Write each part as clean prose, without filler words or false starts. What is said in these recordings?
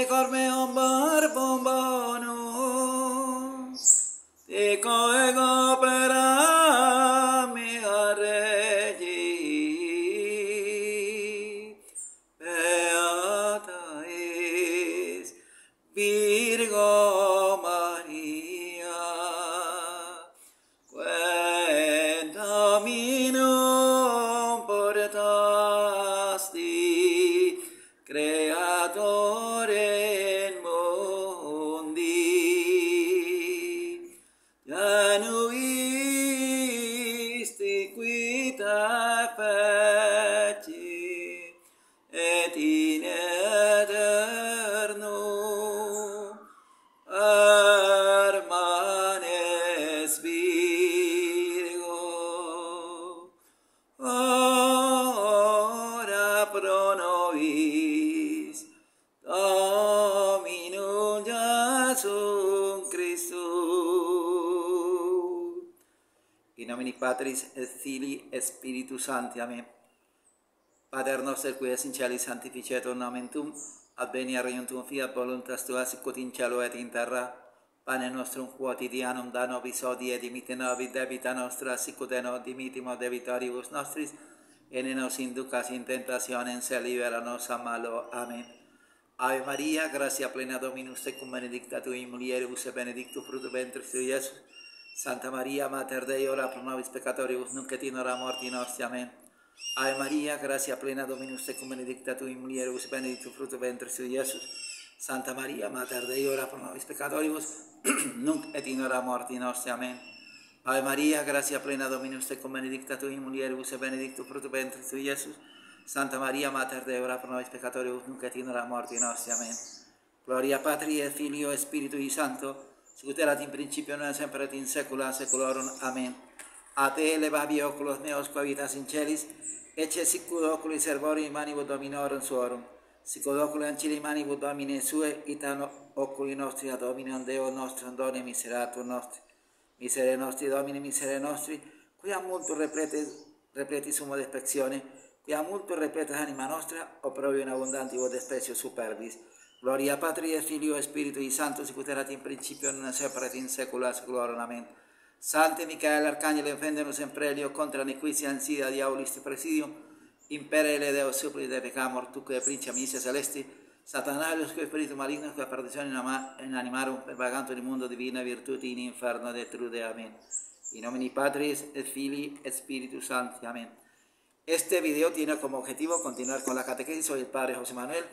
corme ombar bombano, te coego para mi arreggi, beata es Virgo Maria, cuéntame non portasti, creatore in mondi, genuisti quita feci, et in eterno permanes Virgo, ora pro nobis Dominum Iesum Christum. In nomine Patris et Filii et Spiritus Sancti. Amen. Pater noster qui es in caeli, sanctificetur nomen tuum, adveniat regnum tuum, fiat voluntas tua sicut in cielo et in terra. Panem nostrum quotidianum da nobis hodie, et dimitte nobis debita nostra, sicut et nos dimittimus debitoribus nostris, et ne nos inducas in tentationem, sed libera nos a malo. Amen. Ave Maria, gratia plena Dominus tecum, benedicta tu in mulieribus, et benedictus fructus ventris tui, Iesus. Santa Maria, Mater Dei, ora pro nobis peccatoribus, nunc et in hora mortis nostri. Amen. Ave Maria, gratia plena Dominus tecum, benedicta tu in mulieribus, et benedictus fructus ventris tui, Iesus. Santa Maria, Mater Dei, ora pro nobis peccatoribus, nunc et in hora mortis nostri. Amen. Ave Maria, gratia plena Dominus tecum, benedicta tu in mulieribus, et benedictus fructus ventris tui, Iesus. Santa Maria, Mater Dei, ora pro nobis peccatoribus, nunc et in hora mortis nostri. Amen. Gloria Patri et Filio et Spiritui Sancto, sicut erat in principio, nunc et semper et in saecula saeculorum. Amen. A te levavi oculos meos qua habitas in celis, ecce sicut oculi servori manibus Dominorum suorum, sicut oculi ancilli manibus Domine sue, ita oculi nostri ad Dominum Deo nostrum done miseratur nostri. Misere nostri, Domine, misere nostri, quia multum repleti sumo despectione, quia multum repletas anima nostra, opprobio in abundantibus desprecios superbis. Gloria Patri et Filio et Spiritui Sancto, sicut erat in principio, nunc et semper et in saecula saeculorum. Amen. Sancte Michael Arcangelo, defendemus in prelio contra nequitia insidia diabolis presidium, imperele Deo suppli de pecamur, tuque principia misia celesti, Satanalius que spiritus malignos que perdición in animarum, pervagantur in mundo divina virtuti in inferno detrude. Amen. In nomine Patris et Filii et Spiritus Sancti. Amen. Este video tiene como objetivo continuar con la catequesis. Soy el Padre José Manuel.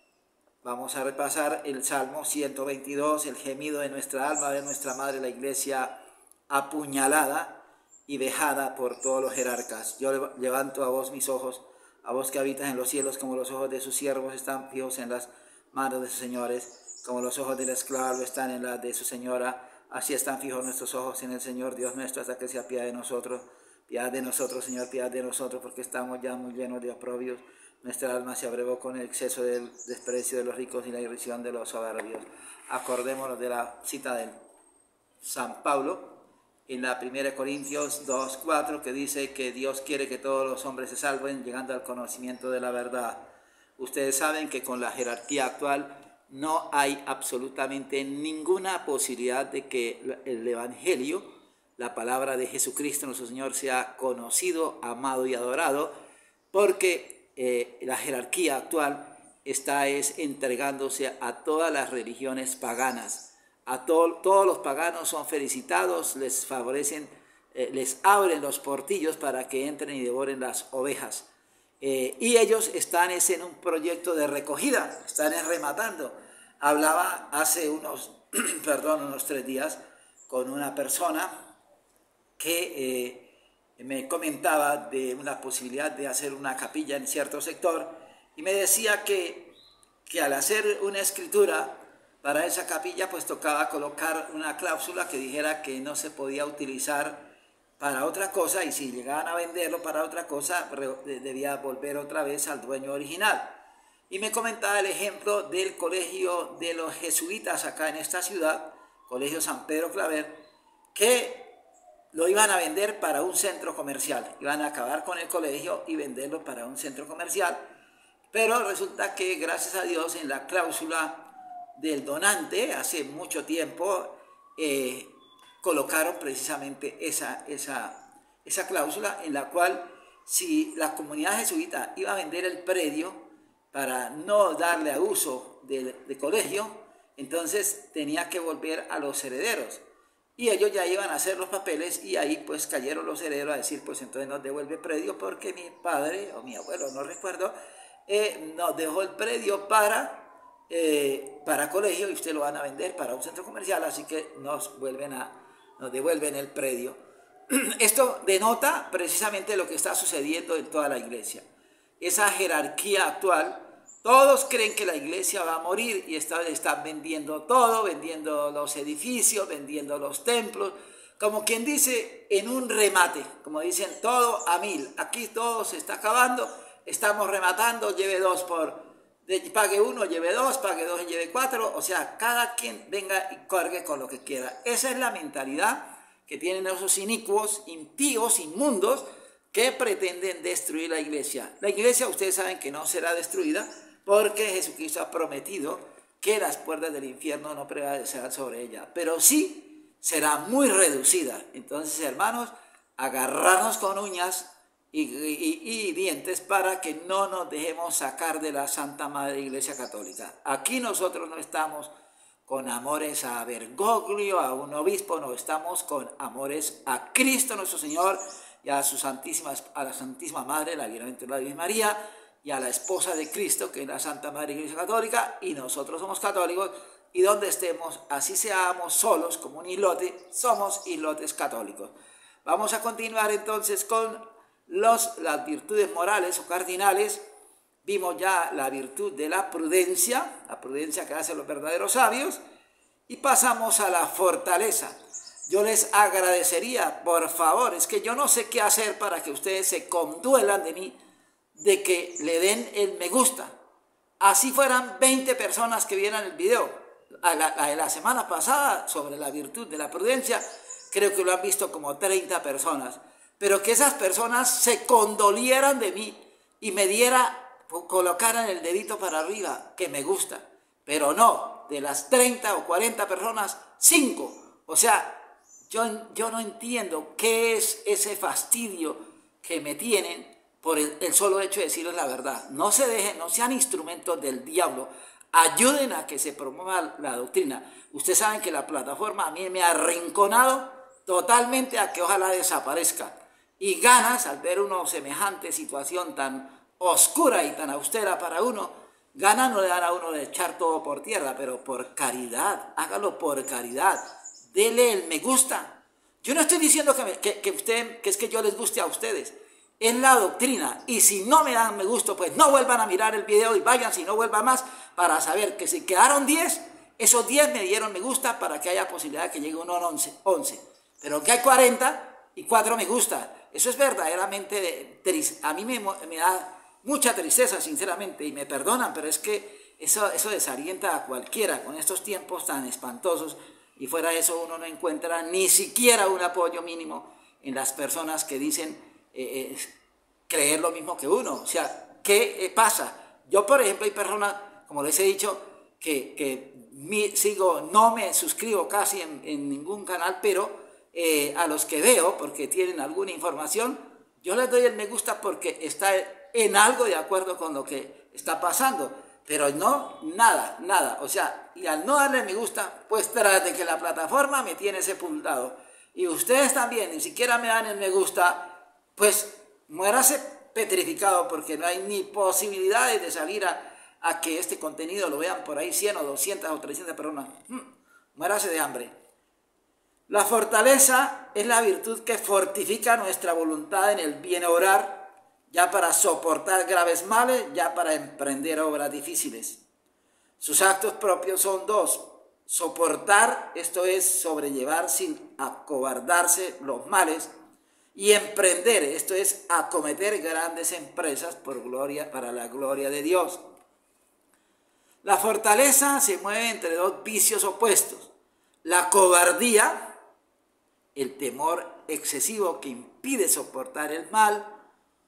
Vamos a repasar el Salmo 122, el gemido de nuestra alma, de nuestra Madre, la Iglesia apuñalada y vejada por todos los jerarcas. Yo levanto a vos mis ojos, a vos que habitas en los cielos, como los ojos de sus siervos están fijos en las manos de sus señores, como los ojos del esclavo están en las de su señora, así están fijos nuestros ojos en el Señor Dios nuestro, hasta que sea piedad de nosotros. Piedad de nosotros, Señor, piedad de nosotros, porque estamos ya muy llenos de oprobios. Nuestra alma se abrevó con el exceso del desprecio de los ricos y la irrisión de los soberbios. Acordémonos de la cita de San Pablo en la 1 Corintios 2:4, que dice que Dios quiere que todos los hombres se salven, llegando al conocimiento de la verdad. Ustedes saben que con la jerarquía actual no hay absolutamente ninguna posibilidad de que el Evangelio, la palabra de Jesucristo nuestro Señor, sea conocido, amado y adorado, porque la jerarquía actual está entregándose a todas las religiones paganas. Todos los paganos son felicitados, les favorecen, les abren los portillos para que entren y devoren las ovejas. Y ellos están en un proyecto de recogida, están rematando. Hablaba hace unos 3 días con una persona que me comentaba de una posibilidad de hacer una capilla en cierto sector y me decía que al hacer una escritura para esa capilla pues tocaba colocar una cláusula que dijera que no se podía utilizar para otra cosa, y si llegaban a venderlo para otra cosa debía volver otra vez al dueño original. Y me comentaba el ejemplo del colegio de los jesuitas acá en esta ciudad, Colegio San Pedro Claver, que lo iban a vender para un centro comercial. Iban a acabar con el colegio y venderlo para un centro comercial. Pero resulta que, gracias a Dios, en la cláusula del donante hace mucho tiempo colocaron precisamente esa cláusula en la cual si la comunidad jesuita iba a vender el predio para no darle a uso de colegio, entonces tenía que volver a los herederos. Y ellos ya iban a hacer los papeles y ahí pues cayeron los herederos a decir, pues entonces nos devuelve el predio porque mi padre o mi abuelo, no recuerdo, nos dejó el predio para colegio y usted lo van a vender para un centro comercial, así que nos devuelven el predio. Esto denota precisamente lo que está sucediendo en toda la iglesia. Esa jerarquía actual, todos creen que la iglesia va a morir y están vendiendo todo, vendiendo los edificios, vendiendo los templos, como quien dice en un remate, como dicen todo a 1000, aquí todo se está acabando, estamos rematando, lleve 2 pague 1, lleve 2, pague 2 y lleve 4, o sea, cada quien venga y cargue con lo que quiera. Esa es la mentalidad que tienen esos inicuos, impíos, inmundos, que pretenden destruir la iglesia. La iglesia, ustedes saben que no será destruida, porque Jesucristo ha prometido que las puertas del infierno no prevalecerán sobre ella, pero sí será muy reducida. Entonces, hermanos, agarrarnos con uñas y dientes para que no nos dejemos sacar de la Santa Madre Iglesia Católica. Aquí nosotros no estamos con amores a Bergoglio, a un obispo, no, estamos con amores a Cristo nuestro Señor y a la Santísima Madre, la Bienaventurada Virgen María, y a la esposa de Cristo, que es la Santa Madre Iglesia Católica, y nosotros somos católicos, y donde estemos, así seamos solos como un islote, somos islotes católicos. Vamos a continuar entonces con las virtudes morales o cardinales. Vimos ya la virtud de la prudencia que hacen los verdaderos sabios, y pasamos a la fortaleza. Yo les agradecería, por favor, es que yo no sé qué hacer para que ustedes se conduelan de mí, de que le den el me gusta. Así fueran 20 personas que vieran el video. La semana pasada, sobre la virtud de la prudencia, creo que lo han visto como 30 personas. Pero que esas personas se condolieran de mí y me colocaran el dedito para arriba, que me gusta. Pero no, de las 30 o 40 personas, 5. O sea, yo no entiendo qué es ese fastidio que me tienen por el solo hecho de decirles la verdad. No se dejen, no sean instrumentos del diablo. Ayuden a que se promueva la doctrina. Ustedes saben que la plataforma a mí me ha arrinconado totalmente a que ojalá desaparezca. Y ganas, al ver una semejante situación tan oscura y tan austera para uno, ganas no le dan a uno de echar todo por tierra, pero por caridad, hágalo por caridad. Dele el me gusta. Yo no estoy diciendo que es que yo les guste a ustedes. Es la doctrina, y si no me dan me gusta, pues no vuelvan a mirar el video y vayan, si no vuelvan más, para saber que si quedaron 10, esos 10 me dieron me gusta para que haya posibilidad de que llegue uno a 11. Pero que hay 40 y 4 me gusta. Eso es verdaderamente triste. A mí me da mucha tristeza, sinceramente, y me perdonan, pero es que eso desalienta a cualquiera con estos tiempos tan espantosos, y fuera de eso uno no encuentra ni siquiera un apoyo mínimo en las personas que dicen creer lo mismo que uno. O sea, ¿qué pasa? Yo, por ejemplo, hay personas, como les he dicho, que no me suscribo casi en ningún canal, pero a los que veo, porque tienen alguna información, yo les doy el me gusta porque está en algo de acuerdo con lo que está pasando, pero no, nada. O sea, y al no darle me gusta, pues tras de que la plataforma me tiene sepultado, y ustedes también ni siquiera me dan el me gusta, pues muérase petrificado, porque no hay ni posibilidades de salir a que este contenido lo vean por ahí 100 o 200 o 300 personas. Muérase de hambre. La fortaleza es la virtud que fortifica nuestra voluntad en el bien obrar, ya para soportar graves males, ya para emprender obras difíciles. Sus actos propios son 2. Soportar, esto es sobrellevar sin acobardarse los males, y emprender, esto es acometer grandes empresas para la gloria de Dios. La fortaleza se mueve entre 2 vicios opuestos: la cobardía, el temor excesivo que impide soportar el mal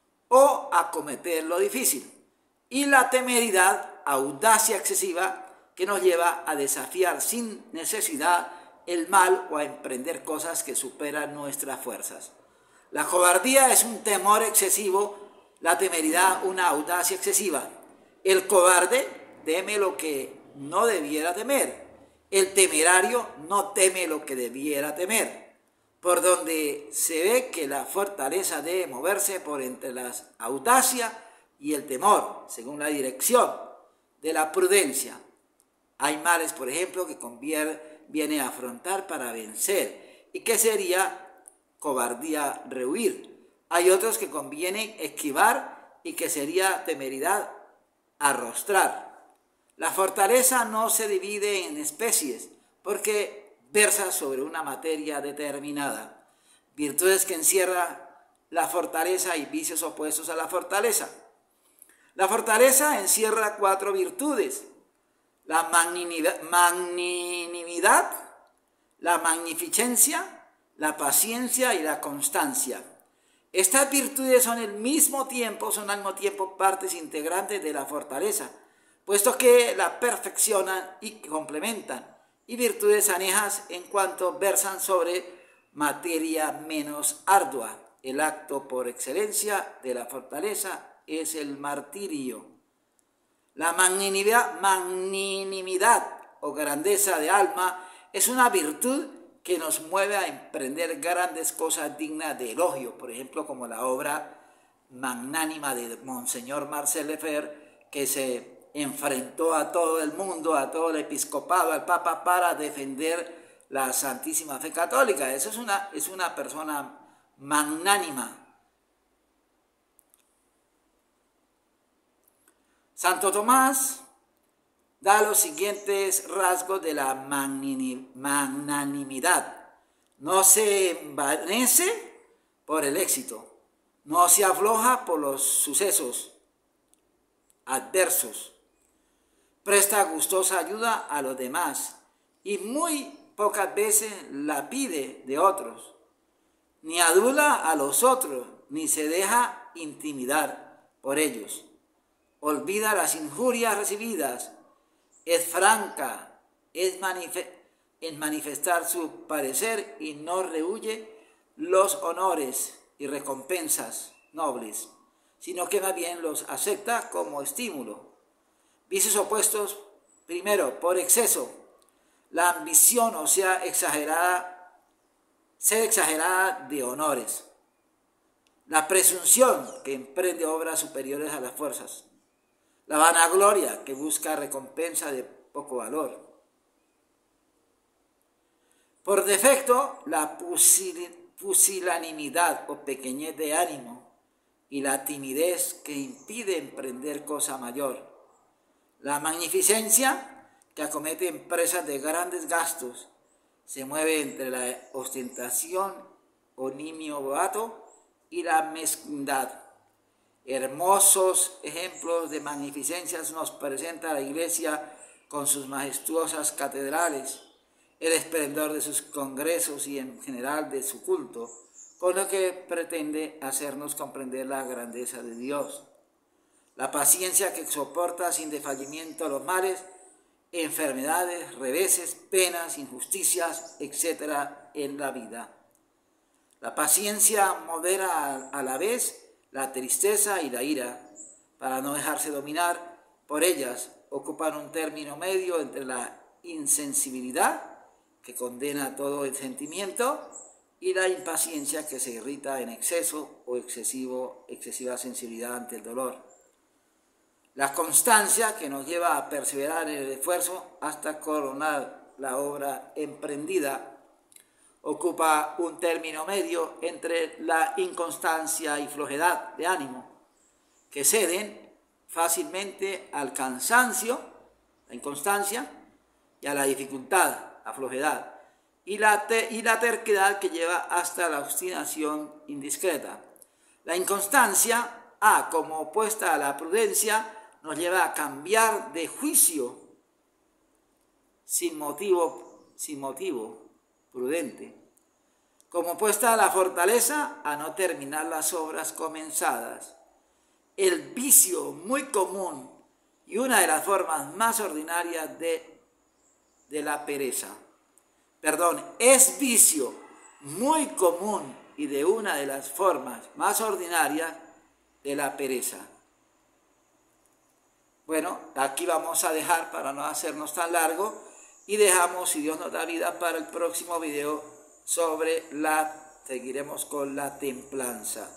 o acometer lo difícil, y la temeridad, audacia excesiva que nos lleva a desafiar sin necesidad el mal o a emprender cosas que superan nuestras fuerzas. La cobardía es un temor excesivo, la temeridad una audacia excesiva. El cobarde teme lo que no debiera temer. El temerario no teme lo que debiera temer. Por donde se ve que la fortaleza debe moverse por entre la audacia y el temor, según la dirección de la prudencia. Hay males, por ejemplo, que conviene afrontar para vencer, y que sería cobardía rehuir. Hay otros que conviene esquivar y que sería temeridad arrostrar. La fortaleza no se divide en especies porque versa sobre una materia determinada. Virtudes que encierra la fortaleza y vicios opuestos a la fortaleza. La fortaleza encierra 4 virtudes: la magnanimidad, la magnificencia, la paciencia y la constancia. Estas virtudes son al mismo tiempo partes integrantes de la fortaleza, puesto que la perfeccionan y complementan, y virtudes anejas en cuanto versan sobre materia menos ardua. El acto por excelencia de la fortaleza es el martirio. La magnanimidad o grandeza de alma es una virtud que nos mueve a emprender grandes cosas dignas de elogio, por ejemplo, como la obra magnánima de Monseñor Marcel Lefebvre, que se enfrentó a todo el mundo, a todo el episcopado, al Papa, para defender la Santísima Fe Católica. Eso es una persona magnánima. Santo Tomás da los siguientes rasgos de la magnanimidad. No se envanece por el éxito, no se afloja por los sucesos adversos, presta gustosa ayuda a los demás y muy pocas veces la pide de otros, ni adula a los otros, ni se deja intimidar por ellos. Olvida las injurias recibidas, es franca en manifestar su parecer y no rehuye los honores y recompensas nobles, sino que más bien los acepta como estímulo. Vicios opuestos: primero, por exceso, la ambición, o sea, ser exagerada de honores. La presunción, que emprende obras superiores a las fuerzas. La vanagloria, que busca recompensa de poco valor. Por defecto, la pusilanimidad o pequeñez de ánimo y la timidez, que impide emprender cosa mayor. La magnificencia, que acomete empresas de grandes gastos, se mueve entre la ostentación o nimio boato y la mezquindad. Hermosos ejemplos de magnificencias nos presenta la Iglesia con sus majestuosas catedrales, el esplendor de sus congresos y en general de su culto, con lo que pretende hacernos comprender la grandeza de Dios. La paciencia, que soporta sin desfallimiento los males, enfermedades, reveses, penas, injusticias, etc. en la vida. La paciencia modera a la vez la tristeza y la ira, para no dejarse dominar por ellas. Ocupan un término medio entre la insensibilidad, que condena todo el sentimiento, y la impaciencia, que se irrita en exceso o excesiva sensibilidad ante el dolor. La constancia, que nos lleva a perseverar en el esfuerzo hasta coronar la obra emprendida, ocupa un término medio entre la inconstancia y flojedad de ánimo, que ceden fácilmente al cansancio, la inconstancia, y a la dificultad, la flojedad, y la terquedad, que lleva hasta la obstinación indiscreta. La inconstancia, como opuesta a la prudencia, nos lleva a cambiar de juicio sin motivo prudente. Como opuesta a la fortaleza, a no terminar las obras comenzadas. El vicio muy común y una de las formas más ordinarias de la pereza. Perdón, es vicio muy común y de una de las formas más ordinarias de la pereza. Bueno, aquí vamos a dejar para no hacernos tan largo y dejamos, si Dios nos da vida, para el próximo video seguiremos con la templanza.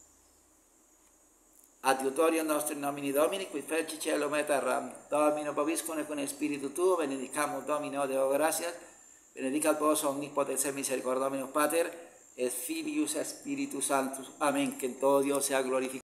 Adiutorium nostri nomini Domini, qui feci cielo et terram, Domino vobiscum con Spiritu tuo, benedicamus Domino Deo gratias, benedicat vos omnipotens et misericordia Dominus Pater, et Filius et Spiritus Sanctus. Amén. Que en todo Dios sea glorificado.